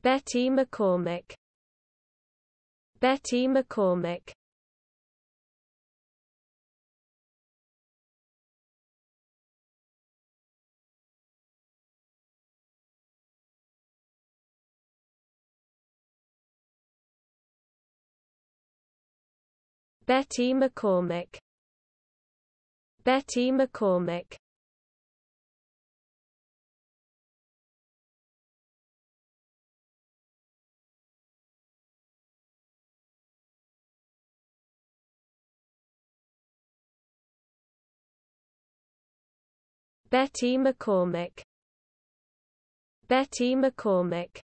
Betty McCormick. Betty McCormick. Betty McCormick. Betty McCormick. Betty McCormick. Betty McCormick.